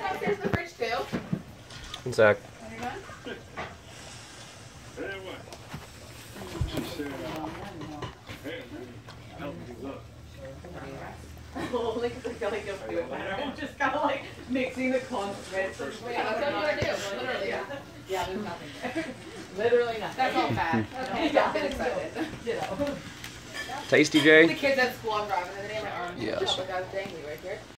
upstairs in the fridge too. One sec. When you're done. Oh, like it's like a fluid matter. Just kind of like mixing the concentrates. Yeah, that's what you want to do. Literally. Yeah, there's nothing there. Literally nothing. That's all bad. Okay, Yeah. I've been excited. You know. Tasty, The Jay? kids at school, I'm driving, and they have my arm Yes. up, like I was dangly right here.